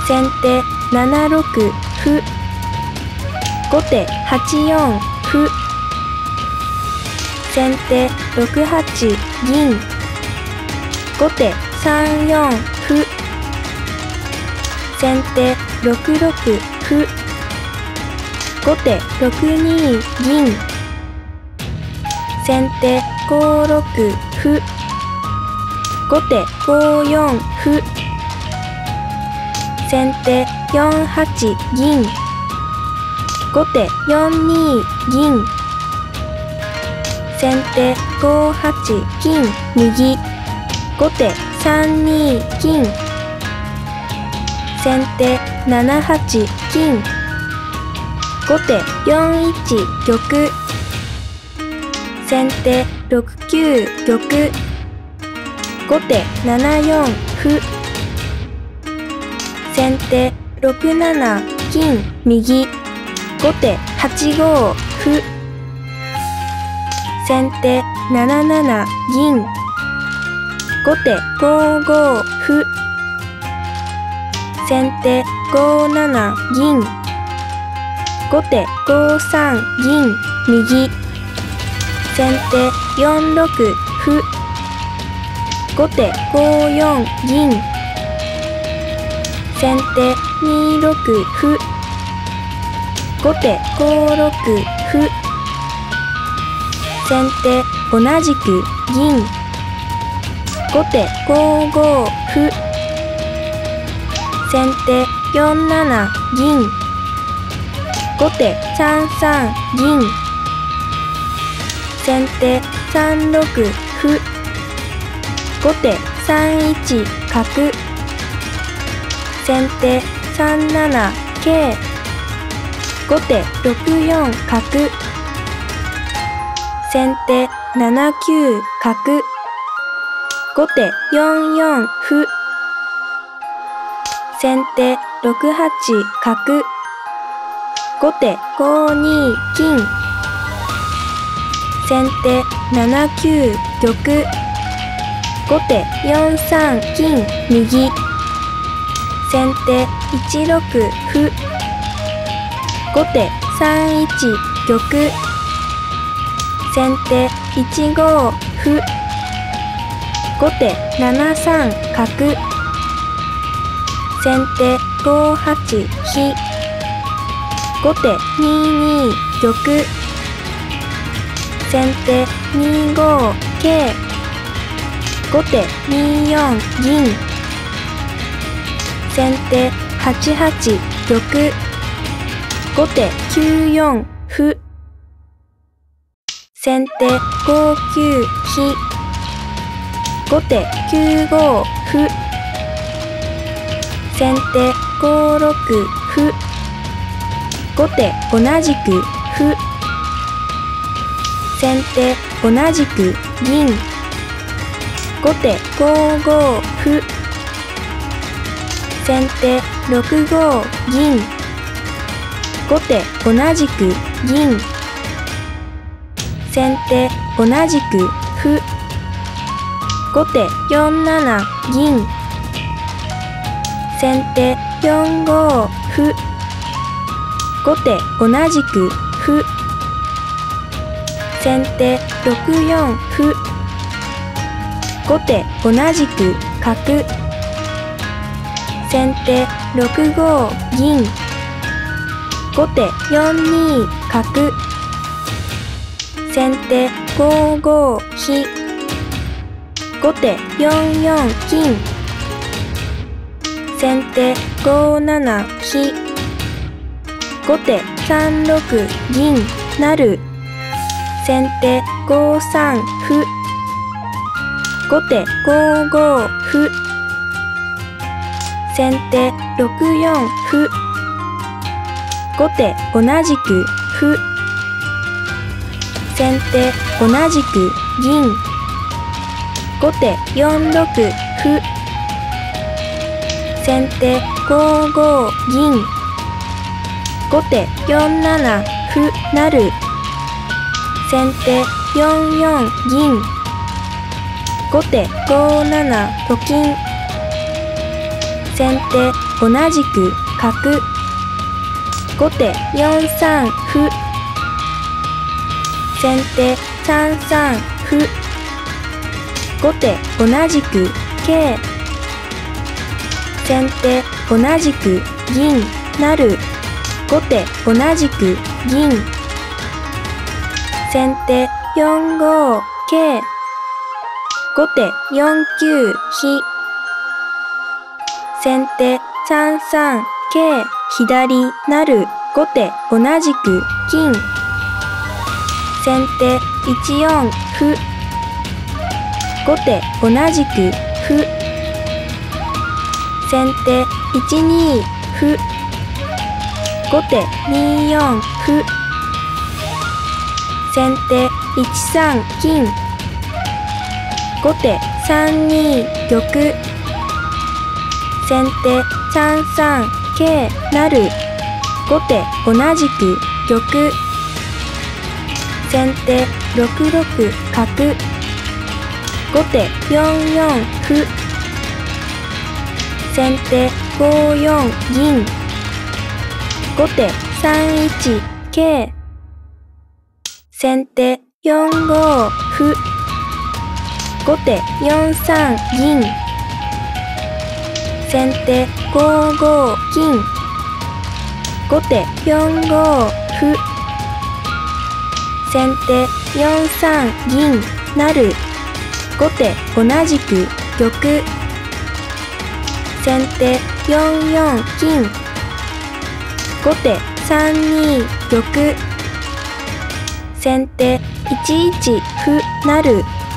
先手7六歩。後手8四歩。先手6八銀。後手3四歩。先手6六歩。後手6二銀。先手5六歩。後手5四歩。先手4八銀。後手4二銀。先手5八金右。後手3二金。先手7八金。後手4一玉。先手6九玉。後手7四歩。先手6七金右。後手8五歩。先手7七銀。後手5五歩。先手5七銀。後手5三銀右。先手4六歩。後手5四銀。先手2六歩。後手5六歩。先手同じく銀。後手5五歩。先手4七銀。後手3三銀。先手3六歩。後手3一角。先手3七桂。後手6四角。先手7九角。後手4四歩。先手6八角。後手5二金。先手7九玉。後手4三金右。先手1六歩。後手3一玉。先手1五歩。後手7三角。先手5八飛。後手2二玉。先手2五桂。後手2四銀。先手8八玉。後手9四歩。先手5九飛。後手9五歩。先手5六歩。後手同じく歩。先手同じく銀。後手5五歩。先手6五銀。後手同じく銀。先手同じく歩。後手4七銀。先手4五歩。後手同じく歩。先手6四歩。後手同じく角。先手6五銀。後手4二角。先手5五飛。後手4四金。先手5七飛。後手3六銀成。先手5三歩。後手5五歩。先手6四歩。後手同じく歩。先手同じく銀。後手4六歩。先手5五銀。後手4七歩成。先手4四銀。後手5七と金。先手同じく角。後手4三歩。先手3三歩。後手同じく桂。先手同じく銀成。後手同じく銀。先手4五桂。後手4九飛。先手3三桂左成。後手同じく金。先手1四歩。後手同じく歩。先手1二歩。後手2四歩。先手1三金。後手3二玉。先手3三桂成。後手同じく玉。先手6六角。後手4四歩。先手5四銀。後手3一桂。先手4五歩。後手4三銀。先手5五金。後手4五歩。先手4三銀成。後手同じく玉。先手4四金。後手3二玉。先手1一歩成。